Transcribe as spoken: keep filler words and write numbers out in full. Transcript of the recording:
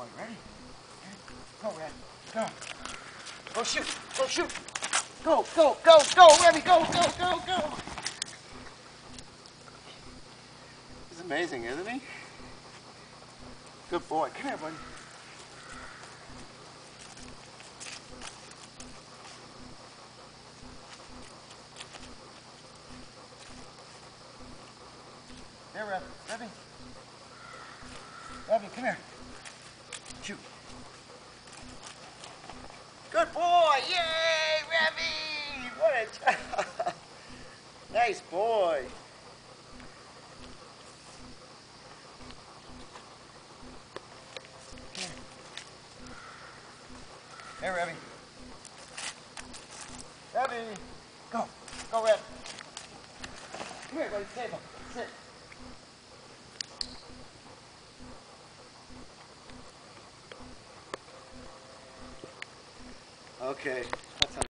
boy. Ready? Go, Red. Go. Go shoot. Go shoot. Go, go, go, go, Remy. Go, go, go, go. He's amazing, isn't he? Good boy. Come here, buddy. Here, Rev. Revy. Revy, come here. Shoot. Good boy! Yay, Revy! What a job! Nice boy. Come here. Here, Revy. Revy! Go. Go, Rev. Come here, buddy. Table. Sit. Okay, that's